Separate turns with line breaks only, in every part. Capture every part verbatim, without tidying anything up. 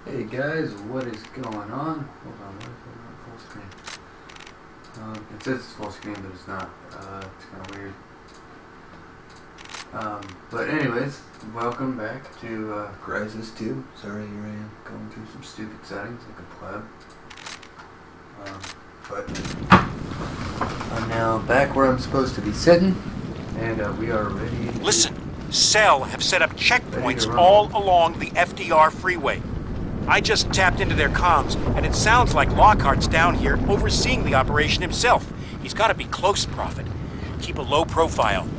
Hey guys, what is going on? Hold on, what is it on full screen? Um, it says it's full screen, but it's not. Uh, it's kind of weird. Um, but anyways, welcome back to uh, Crysis two. Sorry, here I am going through some stupid settings like a pleb. Um, but I'm now back where I'm supposed to be sitting, and uh, we are ready.
Listen, Cell have set up checkpoints all along the F D R freeway. I just tapped into their comms, and it sounds like Lockhart's down here overseeing the operation himself. He's got to be close, Prophet. Keep a low profile.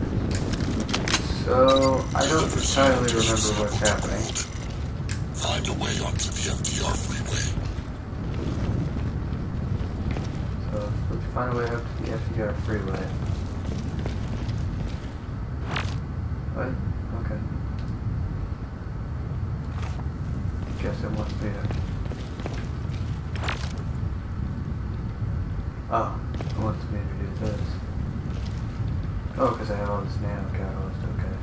So, I don't entirely remember what's happening.
Find a way onto the F D R freeway.
So, let's find a way up to the F D R freeway. What? Okay. Guess it wants me to... Oh, it wants me to do this. Oh, because I have all this nano catalyst, okay.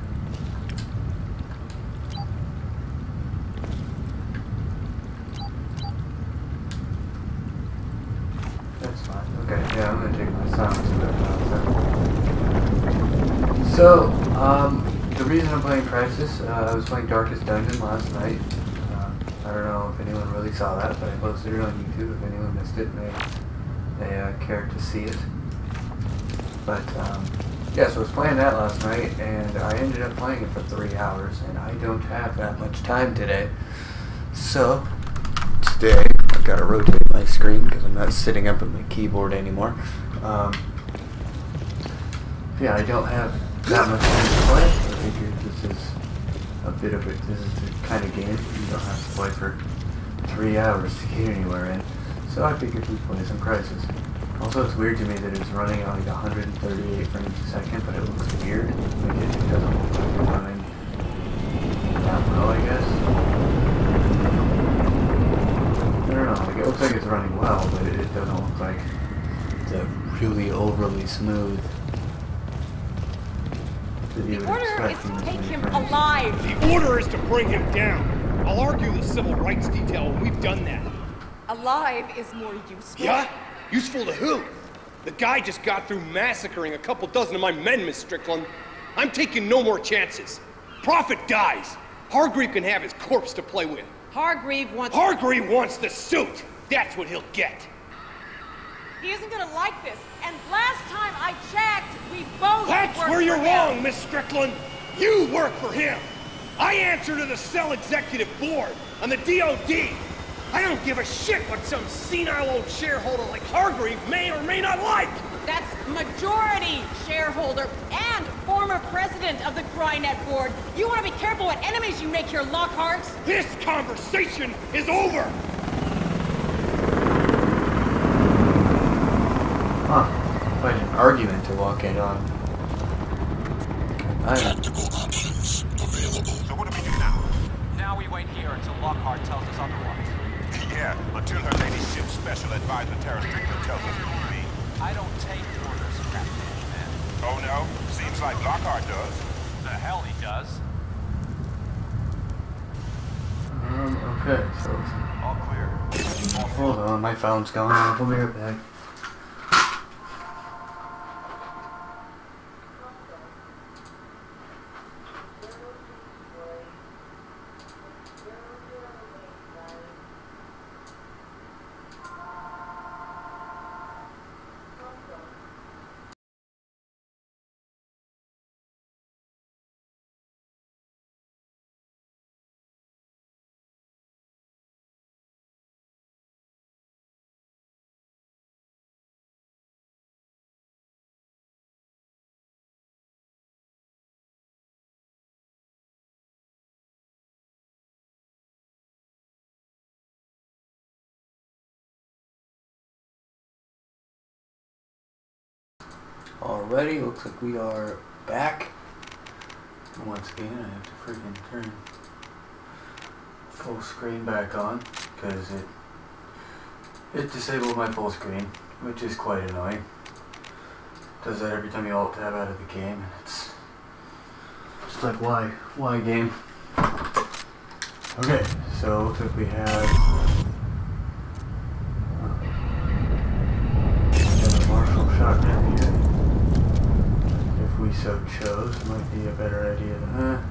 That's fine. Okay, yeah, I'm gonna take my silence. So, um, the reason I'm playing Crysis, uh, I was playing Darkest Dungeon last night. I don't know if anyone really saw that, but I posted it on YouTube. If anyone missed it, they, they uh, cared to see it. But, um, yeah, so I was playing that last night, and I ended up playing it for three hours, and I don't have that much time today. So, today, I've got to rotate my screen, because I'm not sitting up at my keyboard anymore. Um, yeah, I don't have that much time to play. I figured this is a bit of it. This is the kind of game you don't have to play for three hours to get anywhere in. So I figured we'd play some Crysis. Also, it's weird to me that it's running at like one hundred thirty-eight frames a second, but it looks weird. Like it, it doesn't look like it's running that well, I guess. I don't know. Like it looks like it's running well, but it, it doesn't look like it's a really overly smooth.
The order is to take him alive.
The order is to bring him down. I'll argue the civil rights detail, and we've done that.
Alive is more useful.
Yeah? Useful to who? The guy just got through massacring a couple dozen of my men, Miss Strickland. I'm taking no more chances. Prophet dies. Hargreave can have his corpse to play with.
Hargreave wants...
Hargreave wants the suit. That's what he'll get.
He isn't gonna like this. And last time I checked, we both
That's
worked
where you're
for
wrong,
him.
Miss Strickland. You work for him. I answer to the Cell Executive Board and the D O D. I don't give a shit what some senile old shareholder like Hargreave may or may not like.
That's majority shareholder and former president of the Crynet Board. You want to be careful what enemies you make here, Lockhart.
This conversation is over.
Huh. Quite an argument to walk in on. I
Tactical options available.
So what do we do now?
Now we wait here until Lockhart tells us otherwise.
Yeah, until her ladyship special advisor Tara Strickland tells us who to be.
I don't take orders, Captain Man.
Oh no? Seems like Lockhart does.
The hell he does.
Um, okay, so...
All clear.
Hold on, my phone's going off. We'll be right back. Alrighty, looks like we are back. Once again, I have to freaking turn full screen back on because it it disabled my full screen, which is quite annoying. Does that every time you alt tab out of the game. It's just like why, why game? Okay, so looks like we have a Marshall shotgun here. If we so chose, might be a better idea than that.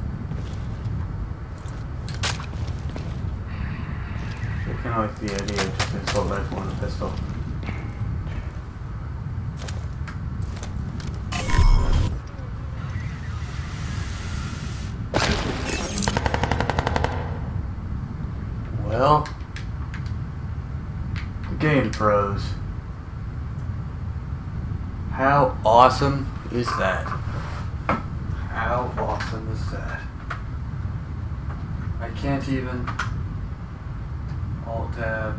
I kind of like the idea of just an assault rifle and a pistol. Well, the game froze. How awesome is that? How awesome is that? I can't even Alt Tab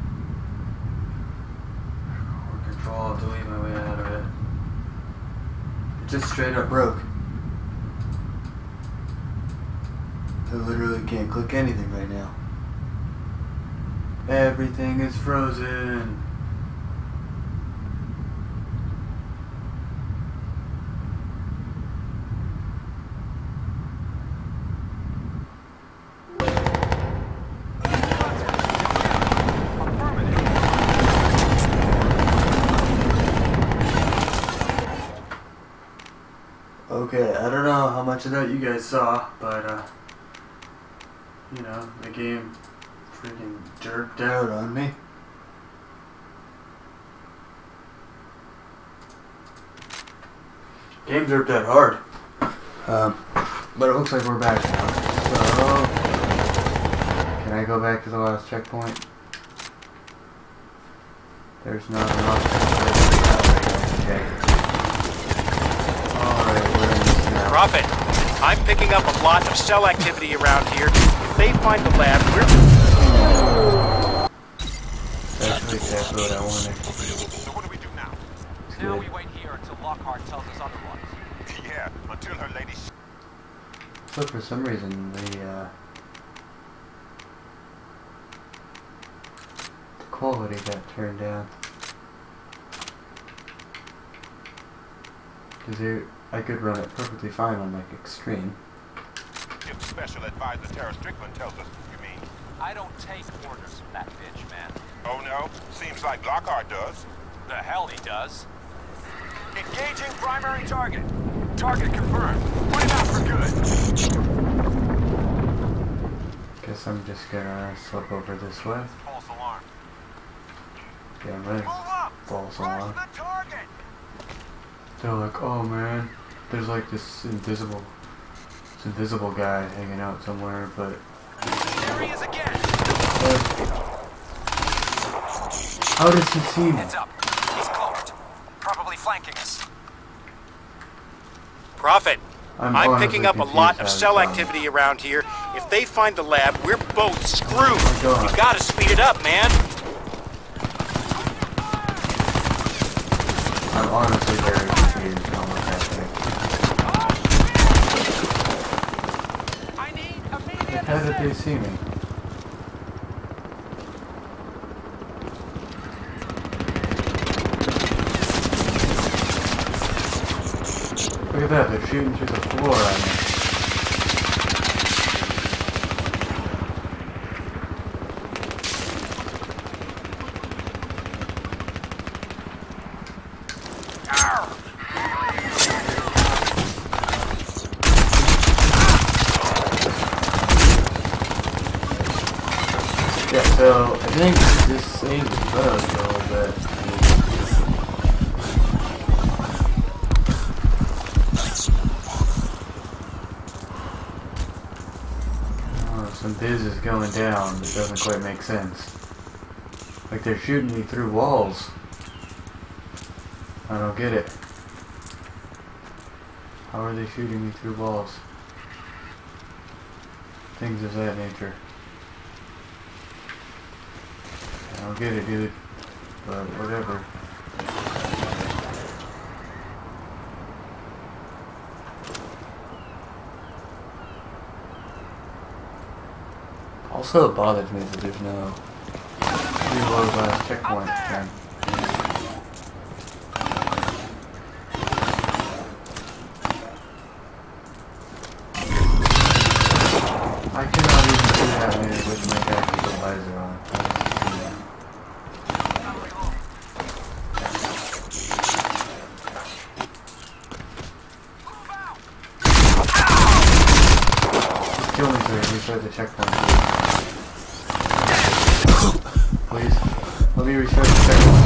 or Control delete my way out of it. It just straight up broke. I literally can't click anything right now. Everything is frozen. Okay, I don't know how much of that you guys saw, but uh, you know, the game freaking jerked out on me. Game jerked out hard. Um, but it looks like we're back now. So, can I go back to the last checkpoint? There's not enough. Okay. Alright, we're in this now.
Prophet, I'm picking up a lot of cell activity around here. If they find the lab, we're...
That's exactly what I wanted.
So what do we do now?
Now we wait here until Lockhart tells us otherwise.
Yeah, until her lady...
So for some reason, the, uh, the quality got turned down. Because I could run it perfectly fine on like extreme.
If Special Advisor Tara Strickland tells us, you mean?
I don't take orders from that bitch, man.
Oh no? Seems like Lockhart does.
The hell he does. Engaging primary target. Target confirmed. Put it out for good.
Guess I'm just gonna slip over this way.
False alarm.
Yeah, I'm ready.
Move up!
False
Where's
alarm.
the target?
They're like, oh man, there's like this invisible, this invisible guy hanging out somewhere, but...
There he is again.
But how does he see me?
Heads up. He's cloaked. Probably flanking us.
Prophet,
I'm
I'm
honestly
picking up a
confused
lot
how
of
it's
cell
done.
activity around here. If they find the lab, we're both screwed.
Oh my God.
You gotta speed it up, man.
I'm honestly very confused on what's happening.
I need immediate
How did they see me? Look at that, they're shooting through the floor at me. Yeah, so I think this saves the photos a little bit. Oh, some biz is going down that doesn't quite make sense. Like they're shooting me through walls. I don't get it. How are they shooting me through walls? Things of that nature. I don't get it, dude. But whatever. Also, it bothers me that there's no reload last checkpoint thing. I cannot even do that, man. visor on. Kill me so we restart the checkpoint. Please. Let me restart the checkpoint.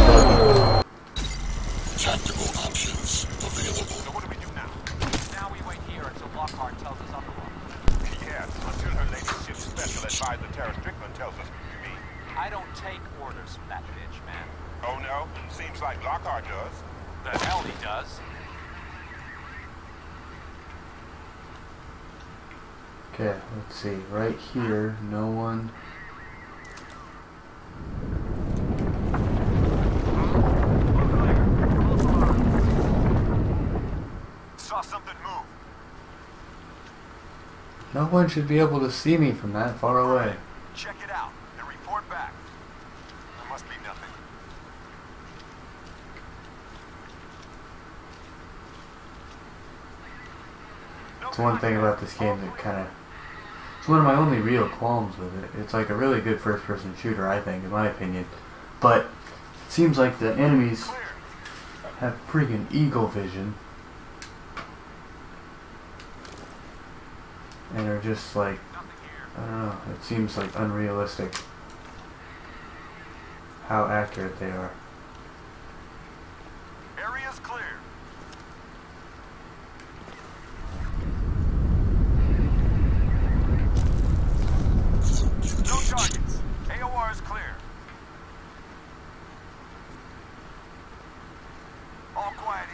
Tactical options available.
So what do we do now? Now we wait here until Lockhart tells us otherwise.
Yes, until her ladyship's special advisor Tara Strickland tells us you mean.
I don't take orders from that bitch, man.
Oh no? Seems like Lockhart does.
The hell he does.
Okay, let's see. Right here, no one.
Saw something move.
No one should be able to see me from that far away.
Check it out and report back. There must be nothing.
It's one thing about this game that kind of... It's one of my only real qualms with it. It's like a really good first-person shooter, I think, in my opinion. But it seems like the enemies have freaking eagle vision. And are just like... I don't know. It seems like unrealistic how accurate they are.
Area's clear. No targets. A O R is clear. All quiet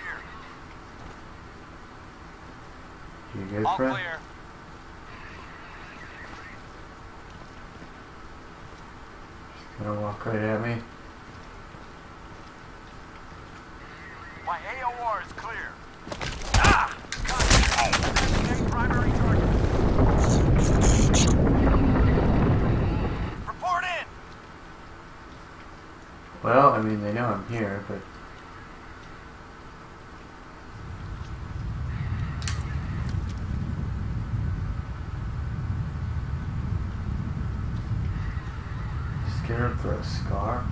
here.
You good,
All
friend?
clear.
Gonna walk right at me.
My A O R is clear. Ah! Contact. Primary target. Report in!
Well, I mean, they know I'm here, but... Scared for a scar?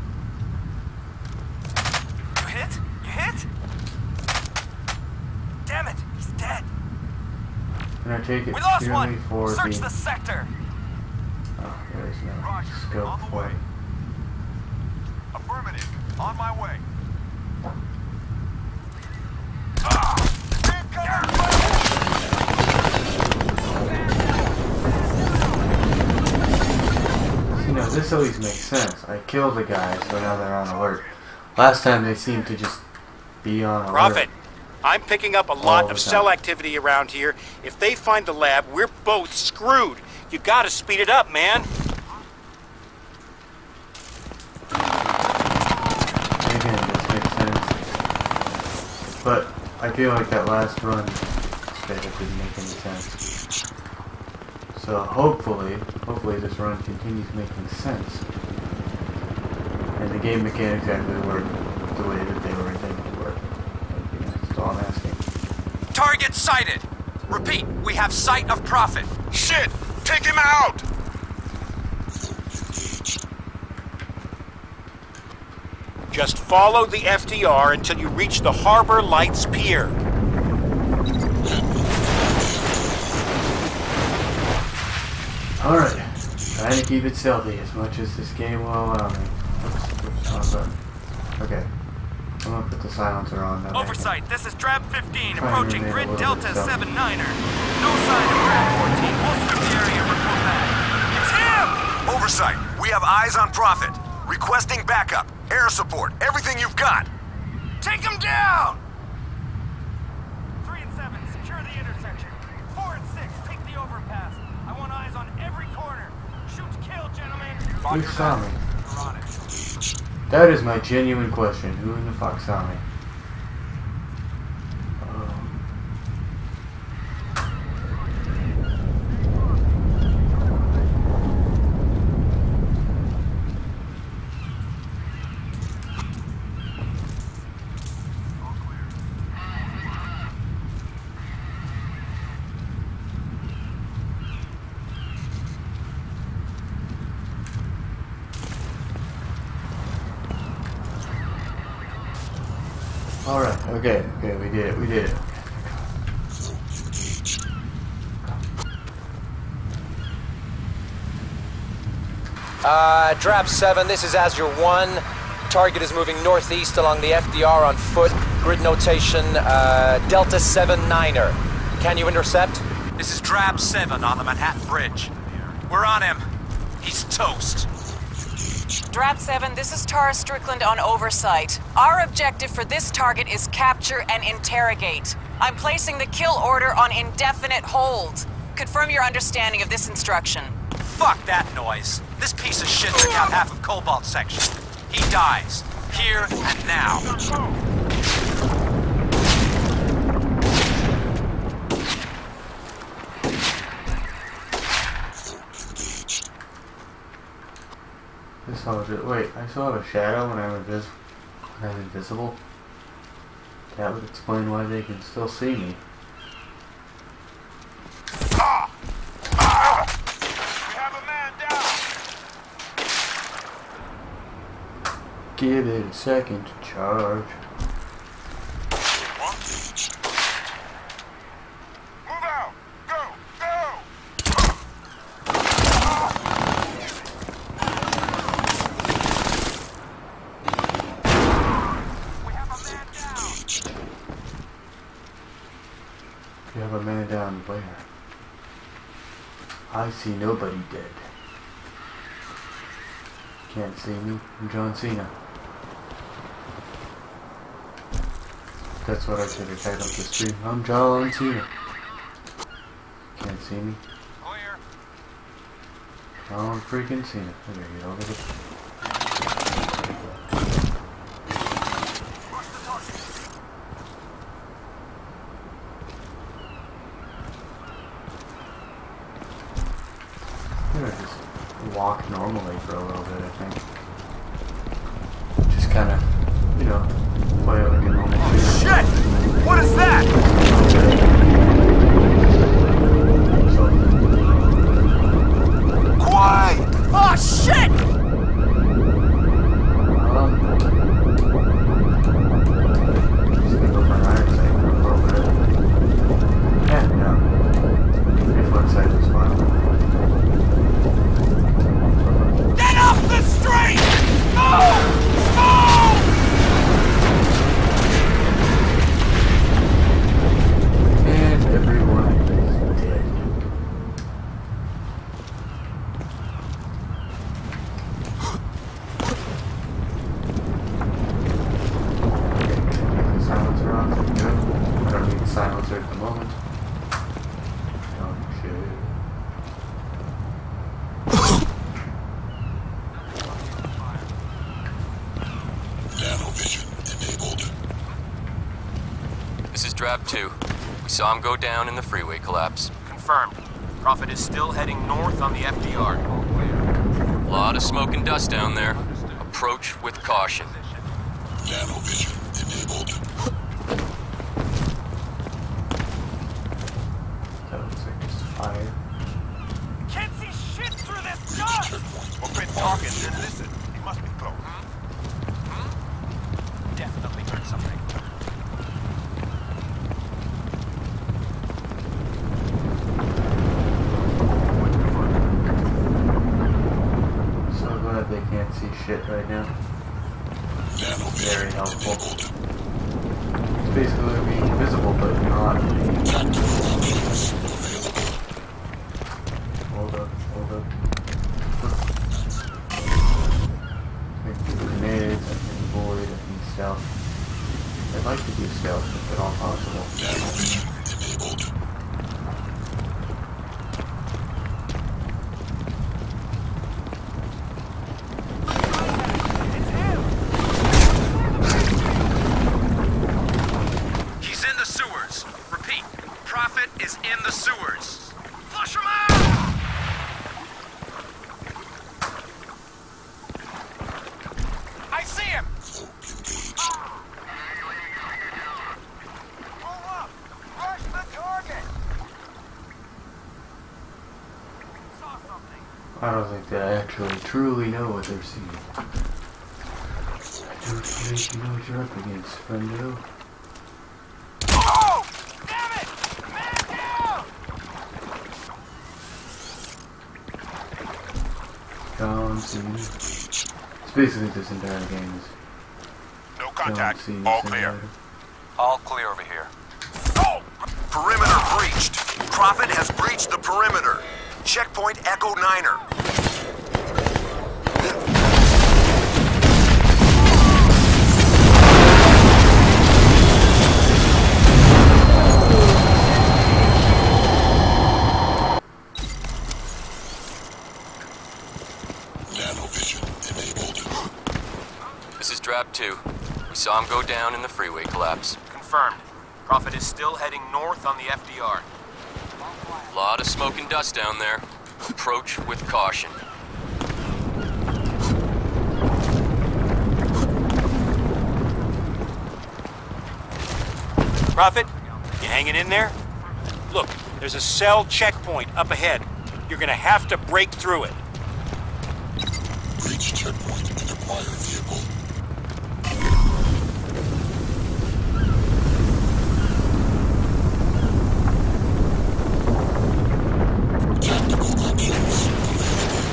You hit? You hit? Damn it! He's dead!
Can I take it
We lost
purely
one!
for
Search
the...
the sector!
Oh, there's no
Roger.
scope
On the
for
way.
it.
Affirmative. On my way. Ah!
You know, this always makes sense. I killed the guy, so now they're on alert. Last time they seemed to just be on alert.
Prophet, I'm picking up a
All
lot
the
of
time.
cell activity around here. If they find the lab, we're both screwed. You gotta speed it up, man.
Again, this makes sense. But I feel like that last run straight up didn't make any sense. So hopefully, hopefully this run continues making sense. And the game mechanics actually work the way that they were intended to work. You know, that's all I'm asking.
Target sighted! Repeat, we have sight of Prophet.
Shit! Take him out!
Just follow the F D R until you reach the Harbor Lights Pier.
Alright, trying to keep it stealthy as much as this game will allow me. Oops, oops, wrong button. Okay, I'm gonna put the silencer on. That way.
Oversight, this is Drab fifteen,
Try and
approaching
remain a
Grid
little bit
Delta
stealthy.
seven niner. No sign of Drab fourteen. We'll strip the area for pullback. It's him! Oversight, we have eyes on Prophet. Requesting backup, air support, everything you've got. Take him down! Three and seven, secure the intersection. Four and six, take the overpass. I want eyes on every corner. Shoot to kill, gentlemen.
Who saw me?
We're on it.
That is my genuine question. Who in the fuck saw me? Oh. Alright, okay, okay, we did it, we did it.
Uh, Drab seven, this is Azure one. Target is moving northeast along the F D R on foot. Grid notation, uh, Delta seven niner. Can you intercept?
This is Drab seven on the Manhattan Bridge. We're on him. He's toast.
Drab seven, this is Tara Strickland on oversight. Our objective for this target is capture and interrogate. I'm placing the kill order on indefinite hold. Confirm your understanding of this instruction.
Fuck that noise. This piece of shit took out half of Cobalt's section. He dies. Here and now.
This soldier. Wait, I still have a shadow when I'm invis when I'm invisible? That would explain why they can still see me.
Ah! Ah! We have a man down!
Give it a second to charge.
Move out! Go! Go!
You have a man down where? I see nobody dead. Can't see me. I'm John Cena. That's what I should have titled the stream. I'm John Cena. Can't see me.
Clear.
John freaking Cena. There you go. Look at I'm gonna just walk normally for a little bit, I think. Just kind of, you know, play it like a normal
Oh, shit! What is that? Quiet!
Oh, shit!
Um, just gonna go for an iron sight for a little bit. Yeah, no. Reflex sight is fine.
Get off the street! No!
And everyone is dead. The silencer on. Good. I don't need the silencer at the moment. Oh shit.
Nanovision enabled.
This is Drab two. We saw him go down in the freeway collapse.
Confirmed. Prophet is still heading north on the F D R.
A lot of smoke and dust down there. Approach with caution.
Nanovision enabled.
That looks like just fire.
Can't see shit through this dust!
Well, quit talking and listen. He must be close.
Definitely heard something.
So glad they can't see shit right now. Very helpful. It's basically being invisible, but not. Hold up, hold up. I can do grenades, I can avoid, I can stealth. I'd like to do stealth if at all possible.
Nanovision enabled.
He's in the sewers. Repeat, Prophet is in the sewers. Flush him out! I see him!
Move up! Rush the target!
Saw something.
I don't think they actually truly know what they're seeing. Don't think you know what you're up against, friendo.
Oh! Damn it! Man down!
Don't see me. It's basically this entire game is.
No contact.
Don't see me
All
simulator.
clear.
All clear over here.
Oh! Perimeter breached. Prophet has breached the perimeter. Checkpoint Echo Niner.
Nanovision enabled.
This is Drab two. We saw him go down in the freeway collapse.
Confirmed. Prophet is still heading north on the F D R.
Lot of smoke and dust down there. Approach with caution.
Prophet, you hanging in there? Look, there's a cell checkpoint up ahead. You're gonna have to break through it.
Breach checkpoint and acquire vehicle. Tactical options available.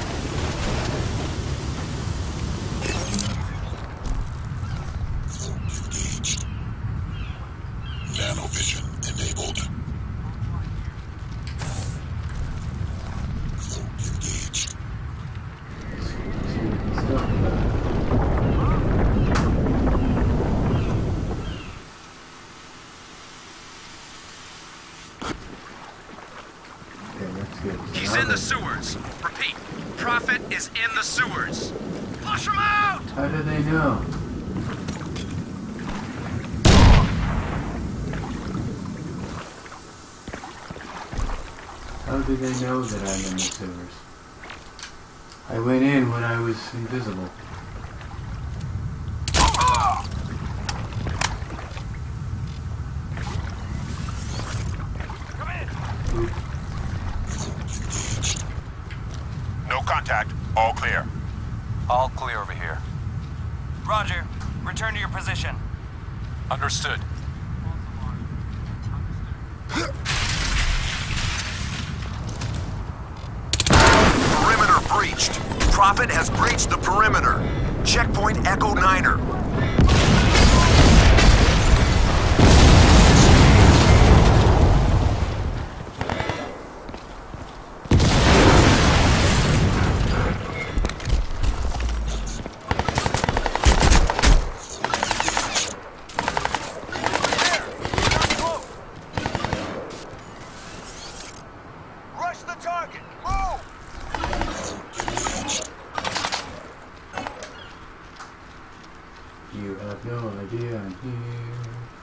Cloak engaged. Nanovision enabled. Cloak engaged.
He's in the sewers. Repeat. Prophet is in the sewers. Flush him out!
How do they know? How do they know that I'm in the sewers? I went in when I was invisible. Oop.
No contact. All clear.
All clear over here.
Roger. Return to your position.
Understood.
Perimeter breached. Prophet has breached the perimeter. Checkpoint Echo Niner. Rush the target. Move!
You have no idea I'm here.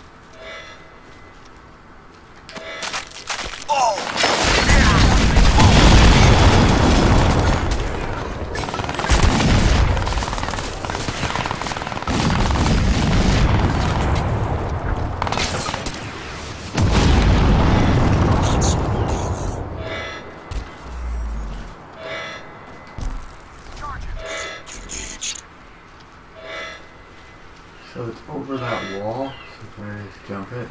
So it's over that wall, so can I just jump it?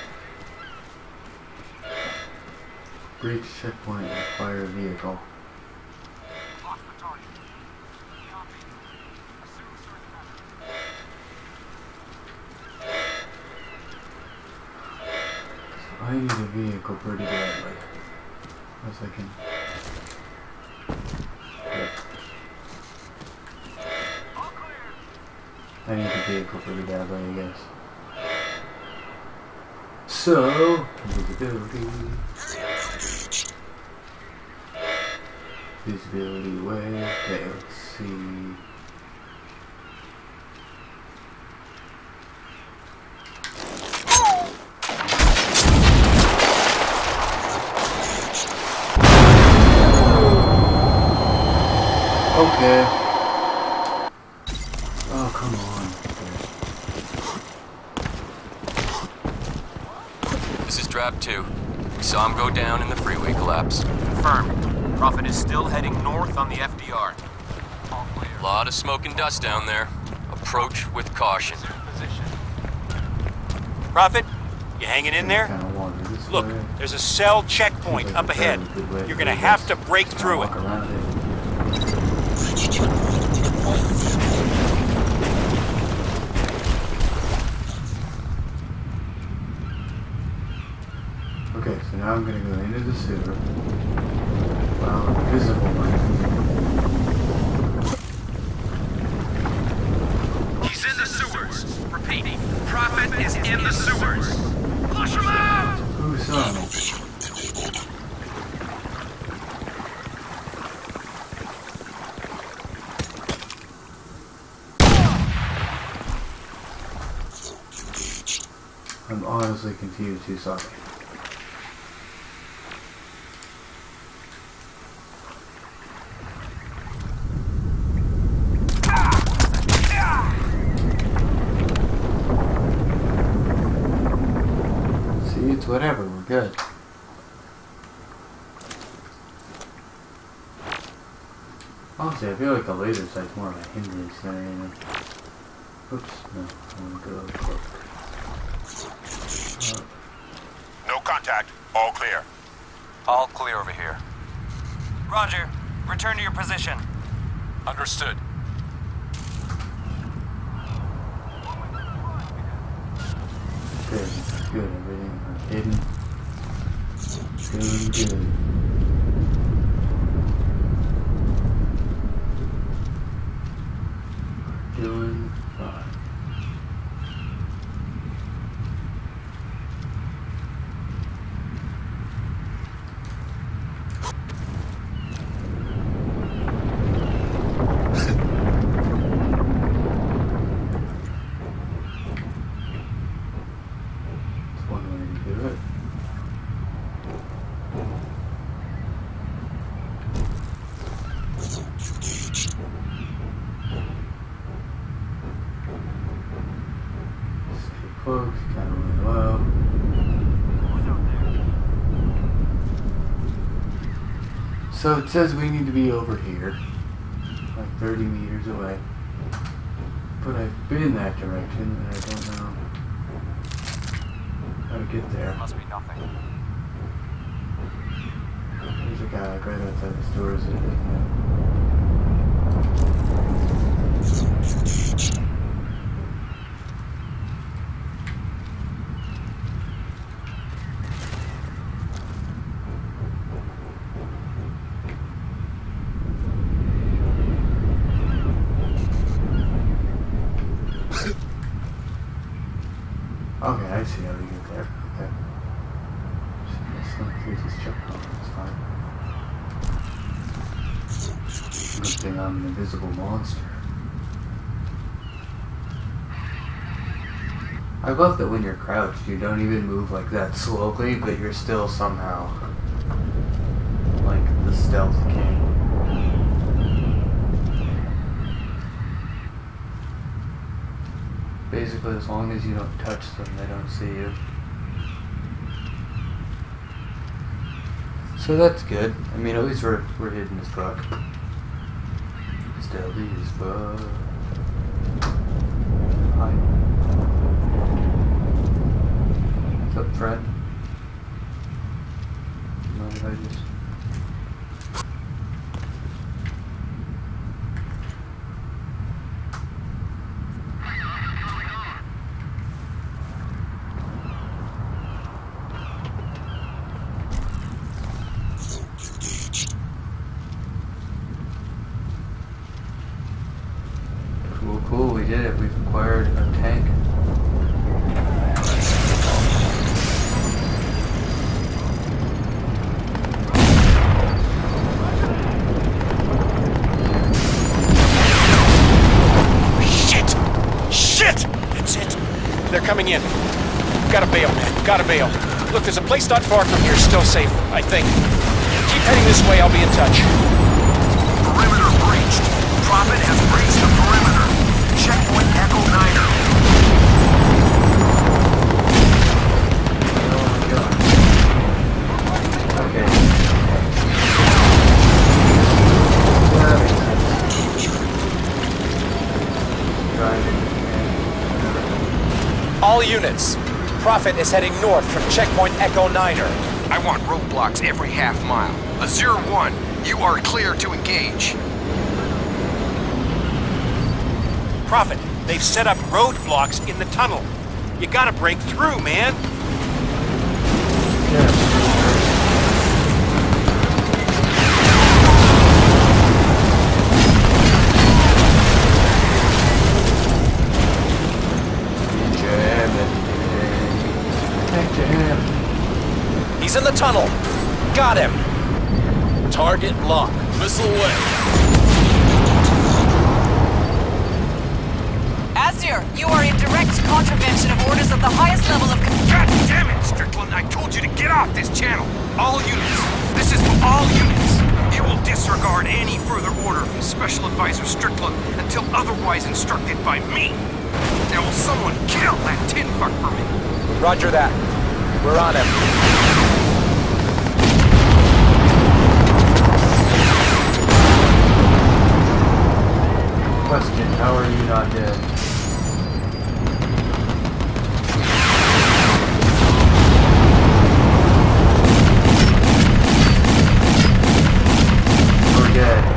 Breach checkpoint, acquire vehicle. I need a vehicle pretty badly. Unless I can... Yep. I need a vehicle pretty badly, I guess. So, visibility. Visibility way. Okay, let's see. Okay. Oh, come on.
This is Drab two. We saw him go down in the freeway collapse.
Confirmed. Prophet is still heading north on the F D R. All clear.
Lot of smoke and dust down there. Approach with caution.
Prophet, you hanging in there?
Kind of wander this
Look,
way.
there's a cell checkpoint
Seems like
up
a
ahead.
fairly good way
You're
to
gonna
do
have
this.
to break
Kinda
through it.
walk around it.
Reach checkpoint and acquire vehicle.
Okay, so now I'm gonna go into the sewer. While invisible might.
He's in the sewers. Repeat. Prophet is in the sewers. Flush him out!
Who saw me?
Vision enabled. Cloak engaged.
I'm honestly confused who saw me. See, it's whatever, we're good. Honestly, I feel like the laser sight's more of a hindrance than anything. Oops, no, I want to go cloak. Uh,
No contact. All clear.
All clear over here.
Roger. Return to your position.
Understood.
Good, good, everything uh, hidden. Doing good. Doing fine. That's one way to do it.
Cloak engaged.
Stay close, kind of really low. So it says we need to be over here, like thirty meters away. But I've been that direction and I don't know how to get there.
Must be nothing.
There's a guy like right outside the store, isn't it?
Cloak engaged.
Okay, I see how you get there. Okay. Just slink through this checkpoint, it's fine. Good thing I'm an invisible monster. I love that when you're crouched, you don't even move like that slowly, but you're still somehow like the stealth king. Basically, as long as you don't touch them, they don't see you. So that's good. I mean, at least we're, we're hidden as fuck. Stealthy as fuck. Hi. What's up, friend? Mind if I just... Cool, cool, we did it. We've acquired a tank.
Shit! Shit! That's it. They're coming in. Gotta bail, man. Gotta bail. Look, there's a place not far from here still safe, I think. Keep heading this way, I'll be in touch.
Perimeter breached. Prophet has breached the perimeter. Checkpoint Echo Niner.
Oh my god. Okay. Well, that makes sense. Driving.
All units. Prophet is heading north from checkpoint Echo Niner.
I want roadblocks every half mile. Azure one, you are clear to engage.
Prophet, they've set up roadblocks in the tunnel. You gotta break through, man.
Yeah.
He's in the tunnel. Got him. Target locked. Missile away.
Azure, you are in direct contravention of orders at the highest level of...
God damn it, Strickland! I told you to get off this channel. All units. This is for all units. You will disregard any further order from Special Advisor Strickland until otherwise instructed by me. Now will someone kill that tin fuck for me?
Roger that. We're on him.
Question, how are you not dead? You're dead.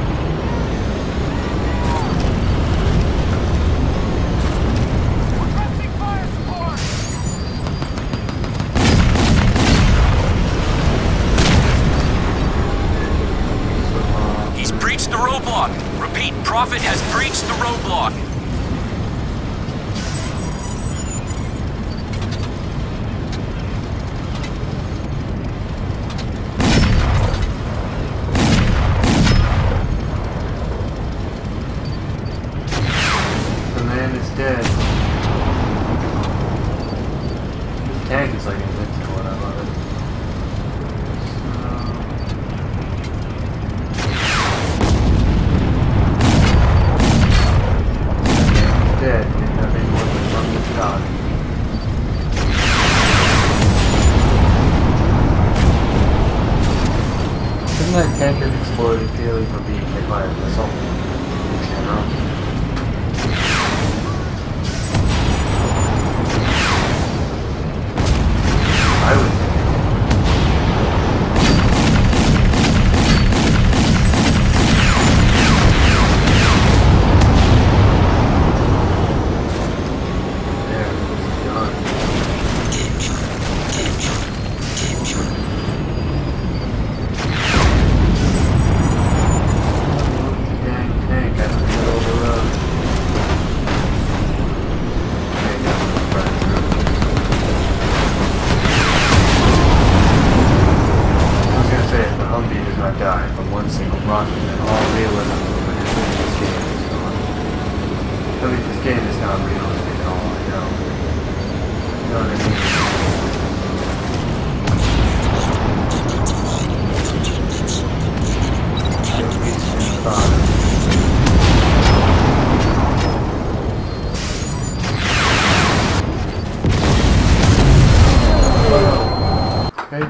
He's breached the roadblock. Repeat, Prophet has breached the roadblock.
The man is dead. This tank is like invincible and I love it. Dead, and nothing more than from the shot. Shouldn't that tank have exploded purely from being hit by a missile in general? I would think. Die from one single rocket, and all realism over this game is gone. I mean, this game is not realistic at all, you know. You know what I mean? Okay.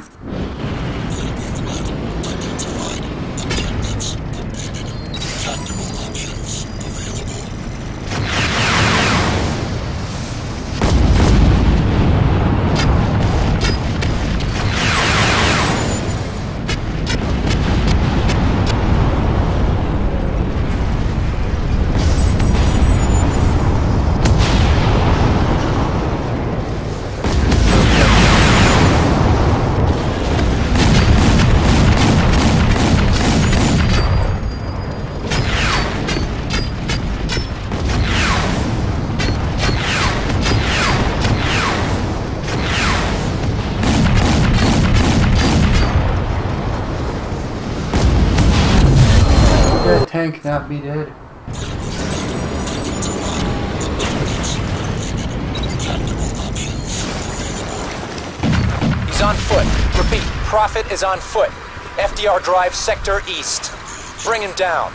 That tank not be dead.
He's on foot. Repeat, Prophet is on foot. F D R Drive, Sector East. Bring him down.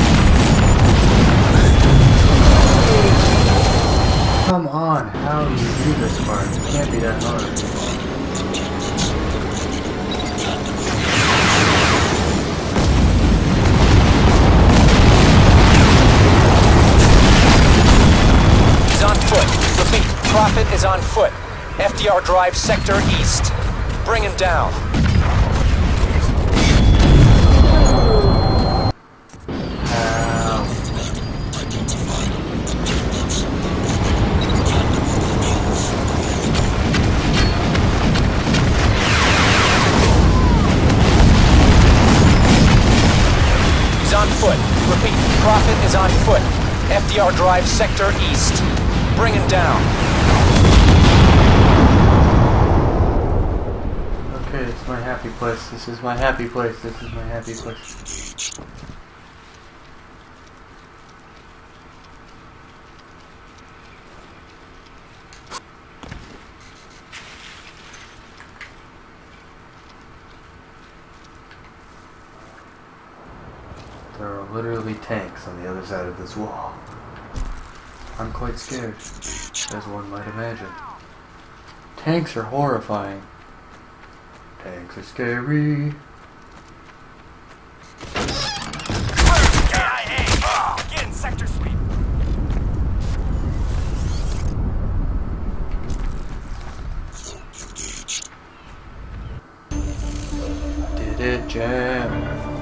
Come on, how do you part. It can't be that hard.
He's on foot. Repeat, Prophet is on foot. F D R Drive, Sector East. Bring him down. On foot. Repeat, Prophet is on foot. F D R Drive, Sector East. Bring him down.
Okay, it's my happy place. This is my happy place. This is my happy place. There are literally tanks on the other side of this wall. I'm quite scared, as one might imagine. Tanks are horrifying. Tanks are scary.
Get in sector sweep.
Did it jam?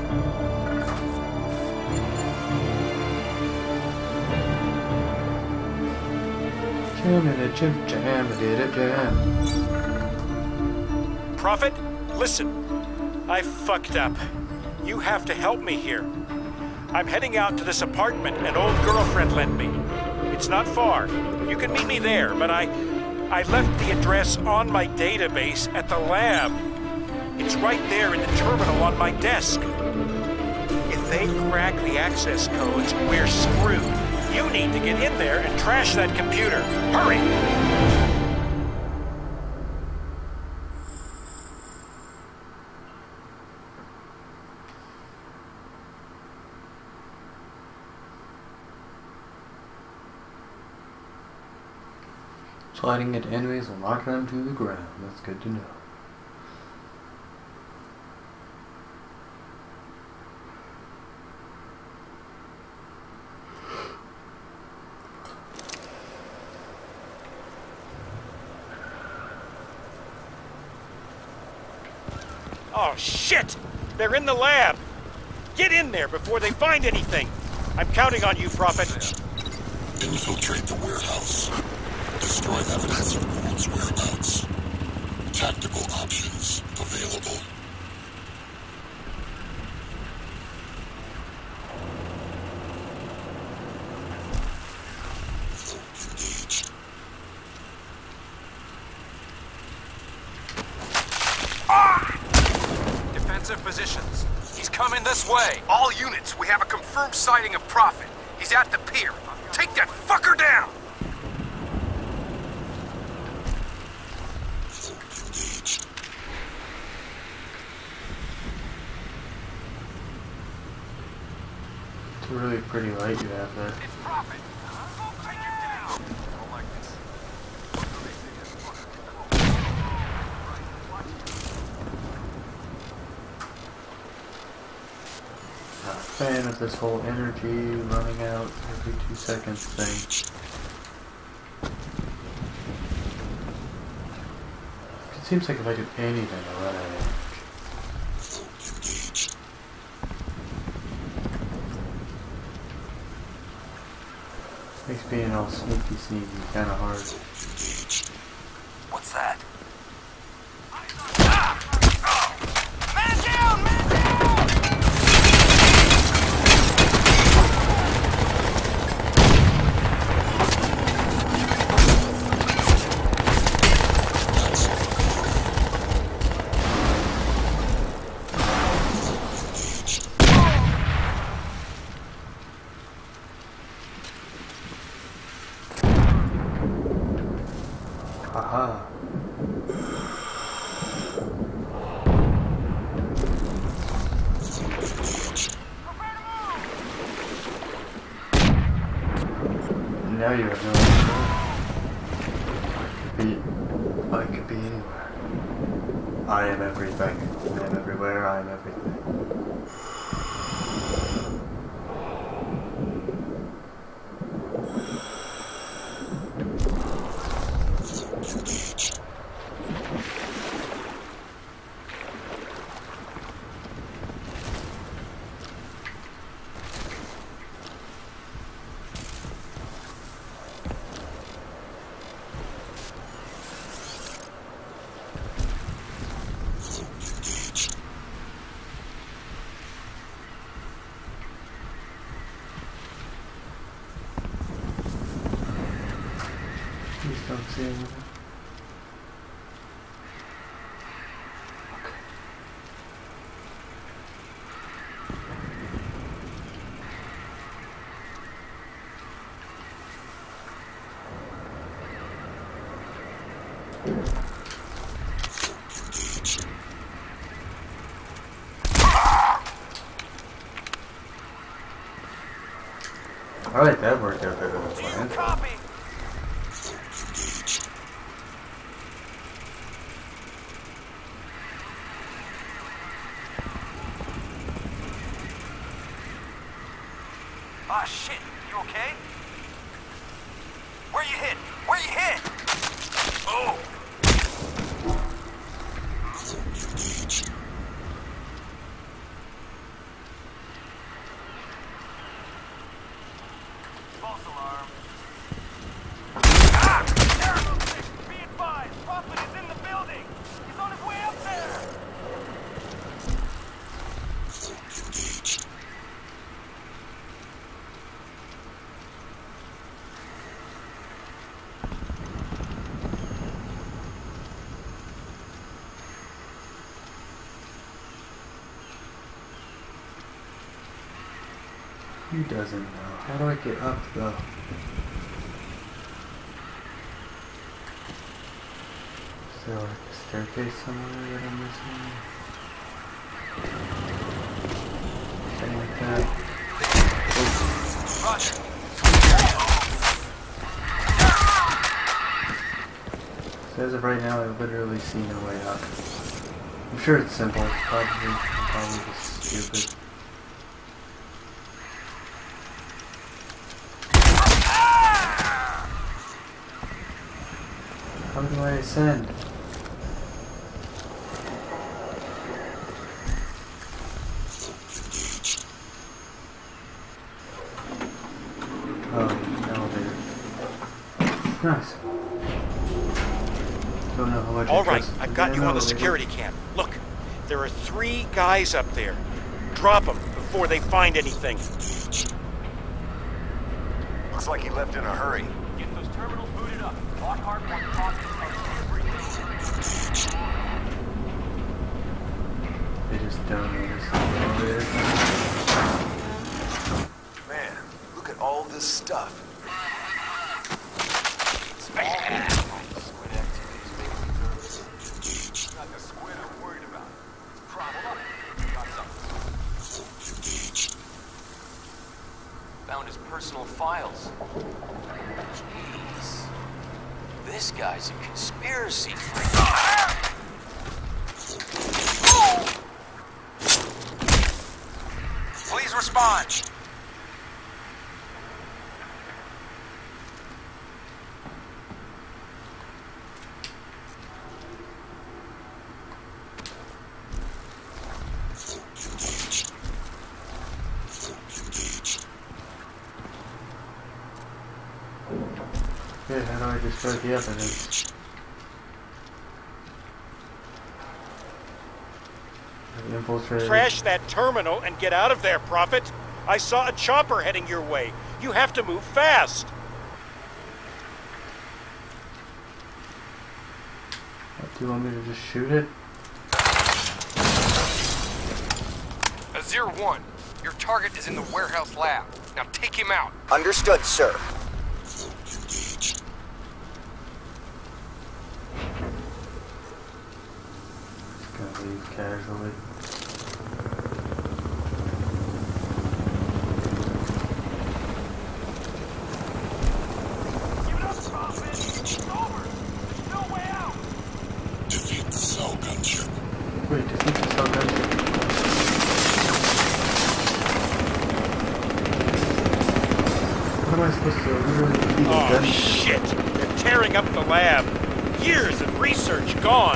Jam it, jam, jam it, did it jam?
Prophet, listen. I fucked up. You have to help me here. I'm heading out to this apartment an old girlfriend lent me. It's not far. You can meet me there, but I... I left the address on my database at the lab. It's right there in the terminal on my desk. If they crack the access codes, we're screwed. You need to get in there and trash that computer. Hurry!
Sliding into enemies will knock them to the ground. That's good to know.
Oh, shit! They're in the lab! Get in there before they find anything! I'm counting on you, Prophet.
Infiltrate the warehouse. Destroy evidence of Gould's whereabouts. Tactical options available. Engaged.
Defensive positions. He's coming this way. All units, we have a confirmed sighting of Prophet. He's at the pier. Take that fucker down!
Engaged.
It's a really pretty light you have there.
It's Prophet. Take him down. I don't like this.
Not a fan of this whole energy running out every two seconds thing. It seems like if I do anything, I run out of energy.
Engaged.
Makes being all sneaky sneaky kind of hard.
Engaged.
What's that?
Aha. Now you have no idea. be, I could be anywhere. I am everything. I am everywhere. I am everything. Please don't see anything. Alright, that worked out better than planned.
Copy. Ah, shit. You okay? Where you hit? Where you hit? Oh! False alarm. Ah! Terrible thing! Be advised! Prophet is in the building! He's on his way up there!
He doesn't know. How do I get up though? Is there like a staircase somewhere that I'm missing? Anything like that?
Roger.
So as of right now, I literally see no way up. I'm sure it's simple. It's probably, probably just stupid. How do I ascend? Oh, elevator. Nice. Don't know how much.
All right, I've got you on the security cam. Look, there are three guys up there. Drop them before they find anything.
Looks like he left in a hurry.
Get those terminals booted up. Lockhart wants process everything.
They just don't notice the elevator.
Man, look at all this stuff.
Not the squid I'm worried about. It's problem up. Got something. Found his personal files. Jeez. This guy's a conspiracy freak. Please respond.
Okay, how do I destroy the evidence? Infiltrated.
Crash that terminal and get out of there, Prophet. I saw a chopper heading your way. You have to move fast.
What, do you want me to just shoot it?
Azir one, your target is in the warehouse lab. Now take him out.
Understood, sir.
Just gonna leave casually.
Give it up, Prophet. It's over. There's no
What am I supposed to literally do?
Oh, shit! They're tearing up the lab. Years of research gone.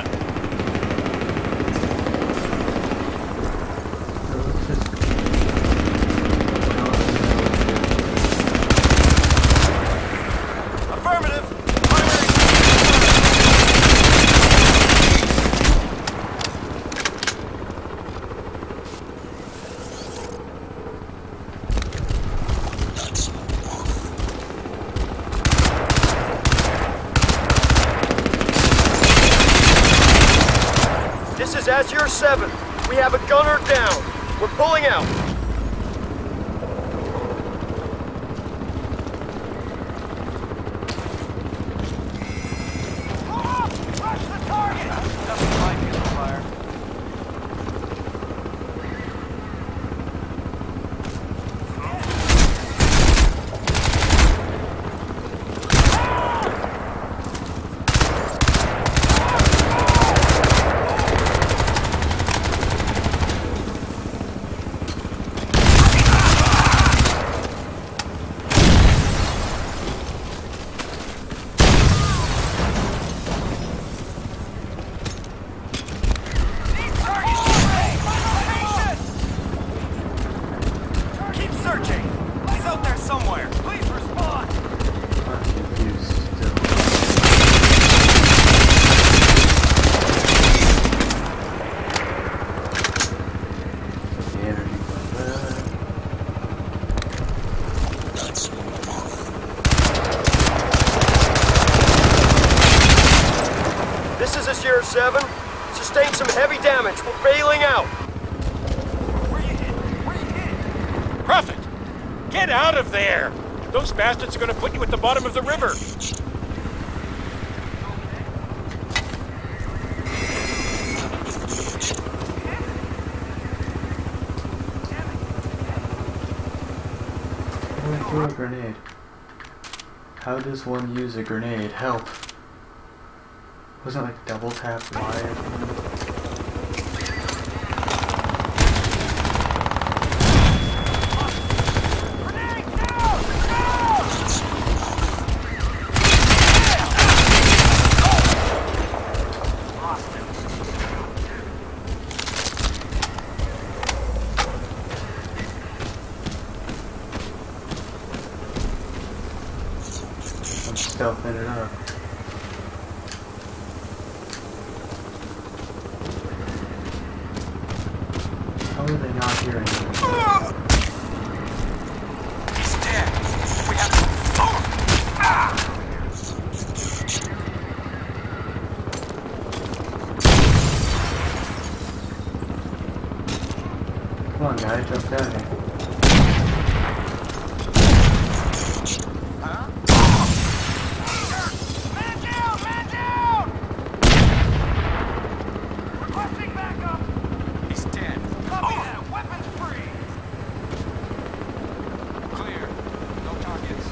Azure seven, we have a gunner down. We're pulling out.
Rush the target! Nothing like it, fire.
Azure seven, sustained some heavy damage. We're bailing out.
Where you hit? Where you hit?
Prophet! Get out of there! Those bastards are gonna put you at the bottom of the river.
How do I throw a grenade? How does one use a grenade? Help! Wasn't it like double tap Y or something? I'm stealthing it up. How are they not hearing me?
He's dead. We have to phone. Ah!
Come on, guy, jump down here.
Huh? Man down! Man down! Requesting backup. He's dead. Copy that. Weapons free. Clear. No targets.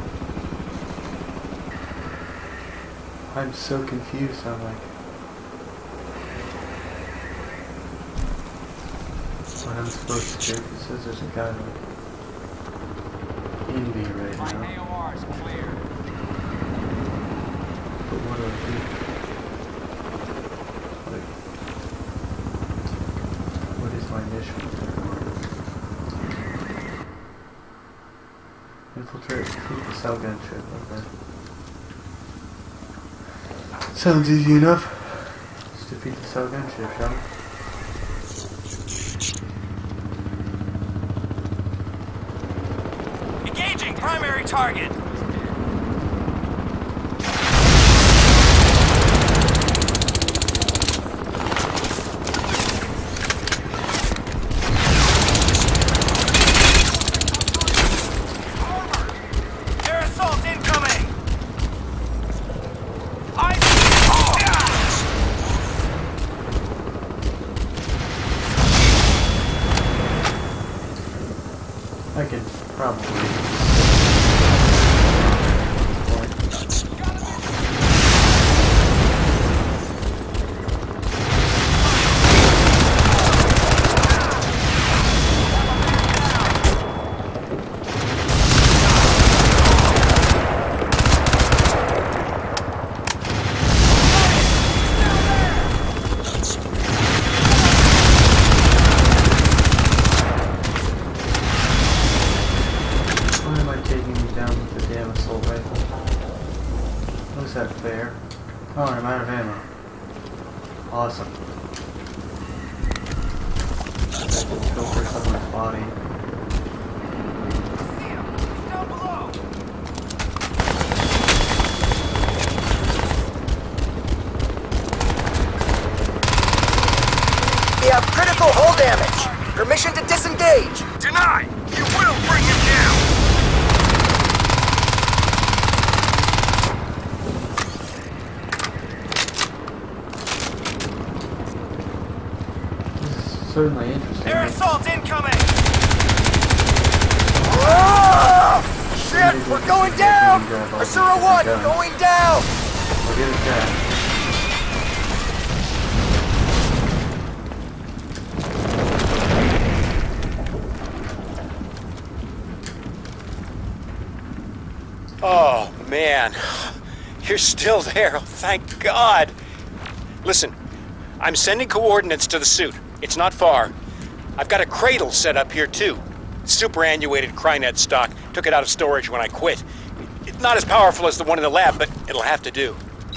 I'm so confused, I'm like... what I'm supposed to do. It says there's a guy like... in me right
My
now.
A O R is clear.
But what do I do? Like... what is my mission? Infiltrate, defeat the cell gun ship, okay. Sounds easy enough. Let's defeat the cell gun ship, shall we?
Engaging primary target. Air assault incoming. I.
I can probably... is that fair? Oh, I'm out of ammo. Awesome. Let's go for someone's body.
We have critical hull damage. Permission to disengage.
Denied! You will bring him down!
This is certainly interesting.
Air assault incoming!
Oh! Shit! We're going down! Asura one, going down!
Look at that.
Oh, man. You're still there. Oh, thank God. Listen, I'm sending coordinates to the suit. It's not far. I've got a cradle set up here, too. Superannuated Crynet stock. Took it out of storage when I quit. It's not as powerful as the one in the lab, but it'll have to do.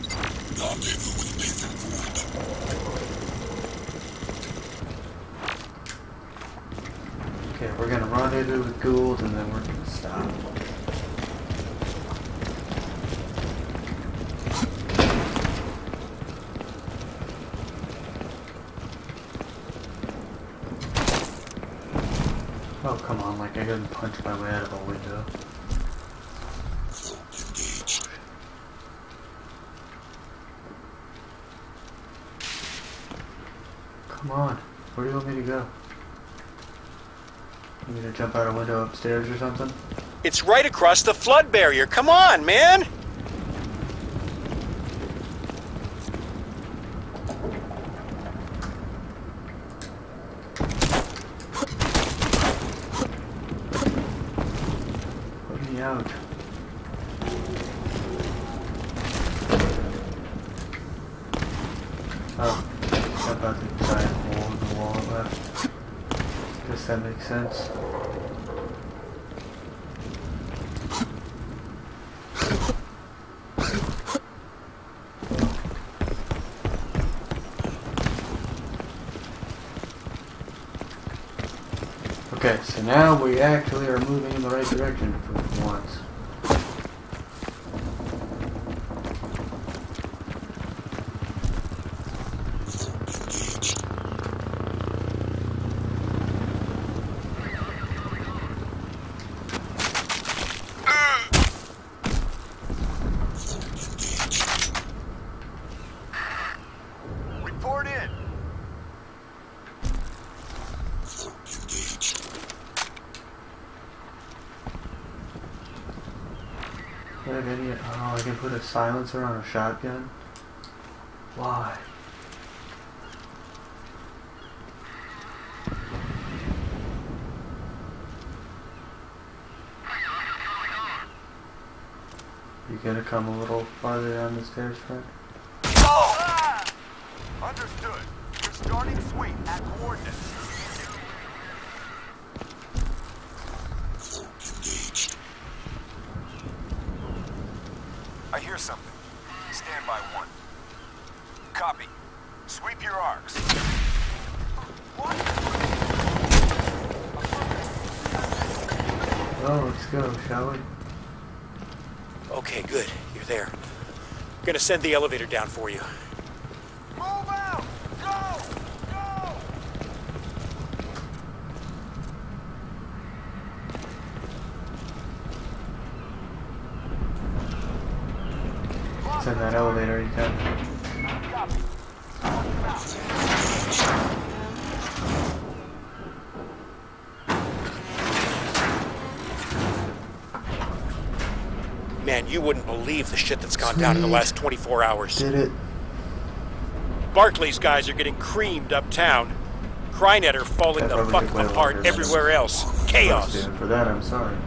Okay, we're gonna rendezvous with Gould and then we're gonna stop. Oh, come on, like I couldn't punch my way out of a window. Come on, where do you want me to go? You want me to jump out a window upstairs or something?
It's right across the flood barrier. Come on, man!
Put me out. Oh, jump out the giant hole in the wall left. Guess that makes sense. Okay, so now we actually are moving in the right direction for once.
Report in.
Do I have any? Oh, I can put a silencer on a shotgun? Why? You gonna come a little farther down the stairs, friend?
Oh! Understood. You're starting sweep at coordinates. I hear something. Stand by one. Copy. Sweep your arcs.
Oh, let's go, shall we?
Okay, good. You're there. I'm gonna send the elevator down for you.
Move out! Go! Go!
Send that elevator, you can.
Man, you wouldn't believe the shit that's gone down in the last twenty-four hours.
Did it.
Barclay's guys are getting creamed uptown. Crynet are falling the fuck apart everywhere else. Chaos.
For that, I'm sorry.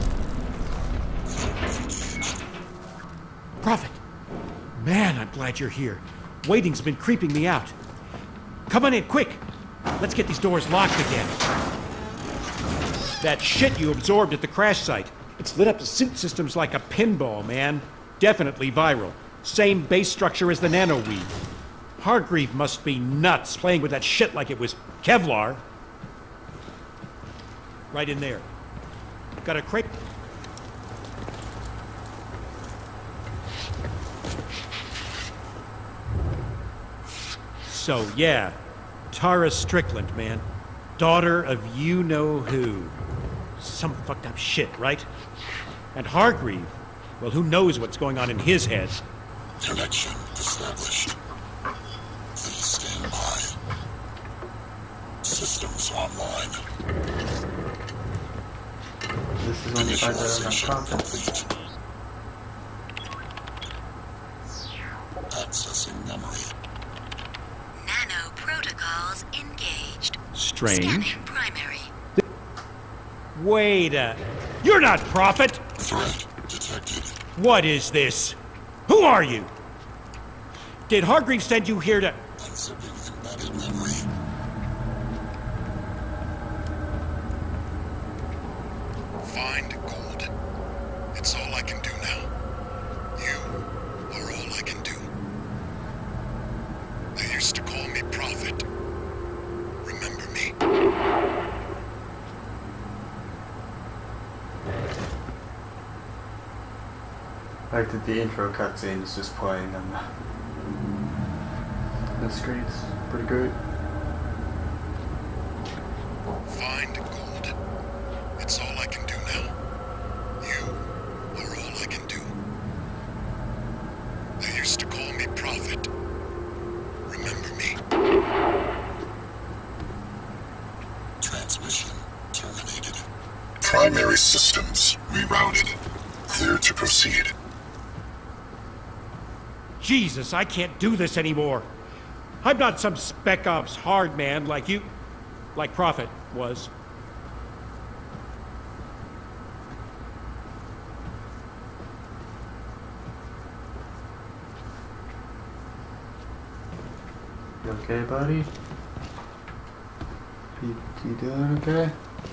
Prophet. Man, I'm glad you're here. Waiting's been creeping me out. Come on in, quick. Let's get these doors locked again. That shit you absorbed at the crash site. It's lit up the suit systems like a pinball, man. Definitely viral. Same base structure as the nanoweave. Hargreave must be nuts playing with that shit like it was Kevlar. Right in there. Got a crate. So, yeah. Tara Strickland, man. Daughter of you-know-who. Some fucked up shit, right? And Hargreave, well, who knows what's going on in his head?
Connection established. Please stand by. Systems online.
This is when you find out about
Complete. Accessing memory.
Nano protocols engaged.
Strange.
Scanning primary.
Wait a... You're not Prophet!
Threat detected.
What is this? Who are you? Did Hargreave send you here to...
Unzipping embedded memory. Find gold. It's all I can do now. You are all I can do. They used to call me Prophet. Remember me?
I like that the intro cutscene is just playing on the, the screen. It's pretty great.
Find gold. It's all I can do now. You are all I can do. They used to call me Prophet. Remember me? Transmission terminated. Primary systems rerouted. Clear to proceed.
Jesus, I can't do this anymore. I'm not some Spec Ops hard man like you... like Prophet was.
You okay, buddy? You, you doing okay?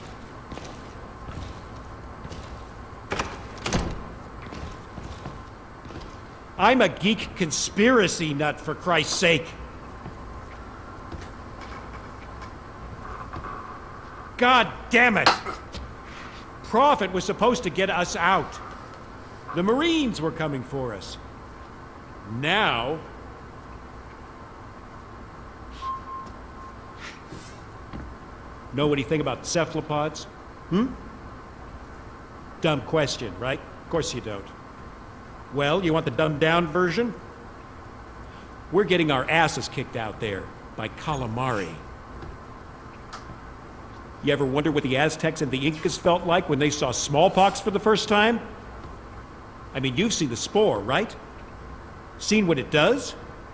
I'm a geek conspiracy nut, for Christ's sake. God damn it! Prophet was supposed to get us out. The Marines were coming for us. Now... Know anything about cephalopods? Hmm? Dumb question, right? Of course you don't. Well, you want the dumbed-down version? We're getting our asses kicked out there by calamari. You ever wonder what the Aztecs and the Incas felt like when they saw smallpox for the first time? I mean, you've seen the spore, right? Seen what it does?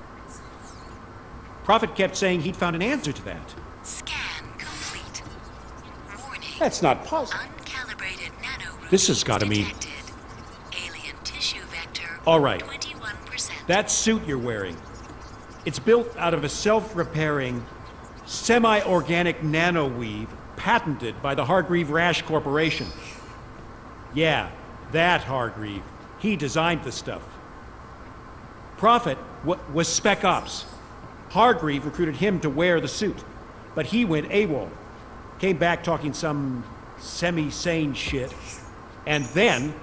Prophet kept saying he'd found an answer to that.
Scan complete. Warning.
That's not possible.
Uncalibrated nano
This has got to mean...
detected. Alien tissue vector.
All right.
twenty-one percent.
That suit you're wearing, it's built out of a self-repairing, semi-organic nanoweave patented by the Hargreave Rash Corporation. Yeah, that Hargreave. He designed the stuff. Prophet w was Spec Ops. Hargreave recruited him to wear the suit, but he went AWOL. Came back talking some semi-sane shit, and then...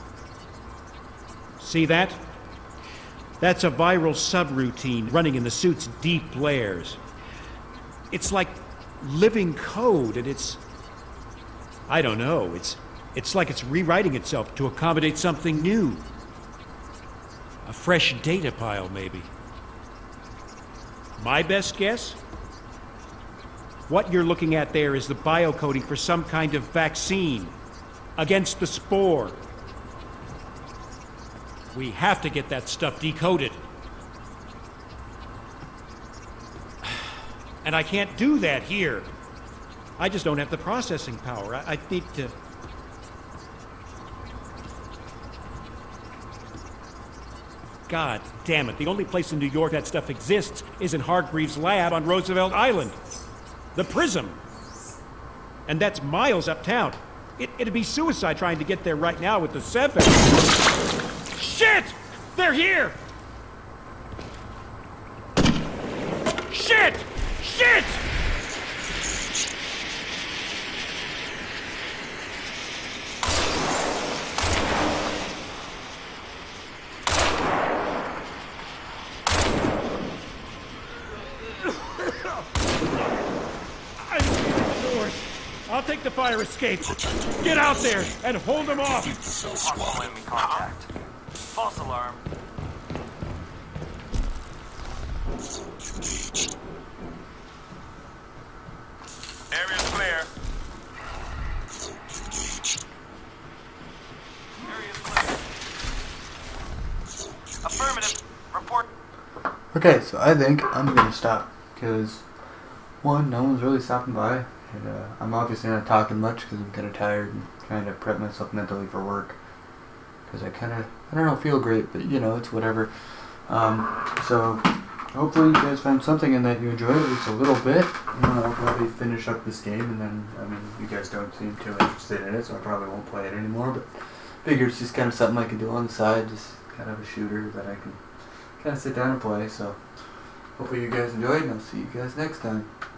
See that? That's a viral subroutine running in the suit's deep layers. It's like living code, and it's... I don't know, it's... It's like it's rewriting itself to accommodate something new. A fresh data pile, maybe. My best guess? What you're looking at there is the biocoding for some kind of vaccine against the spore. We have to get that stuff decoded. And I can't do that here. I just don't have the processing power. I, I need to... God damn it. The only place in New York that stuff exists is in Hargreaves' lab on Roosevelt Island. The Prism. And that's miles uptown. It, it'd be suicide trying to get there right now with the seven. Shit! They're here!
Shit! Shit! I need to get the doors. I'll take the fire escape. Get out there and hold them off.
Possible enemy contact. False alarm.
Area's clear.
Area's clear. Affirmative. Report.
Okay, so I think I'm gonna stop because one, no one's really stopping by, and uh, I'm obviously not talking much because I'm kind of tired and trying to prep myself mentally for work because I kind of, I don't know, feel great, but you know, it's whatever. Um, so hopefully you guys found something in that you enjoyed at least a little bit. You know, I'll probably finish up this game, and then I mean, you guys don't seem too interested in it, so I probably won't play it anymore. But figure it's just kind of something I can do on the side, just kind of a shooter that I can kind of sit down and play. So hopefully you guys enjoyed, and I'll see you guys next time.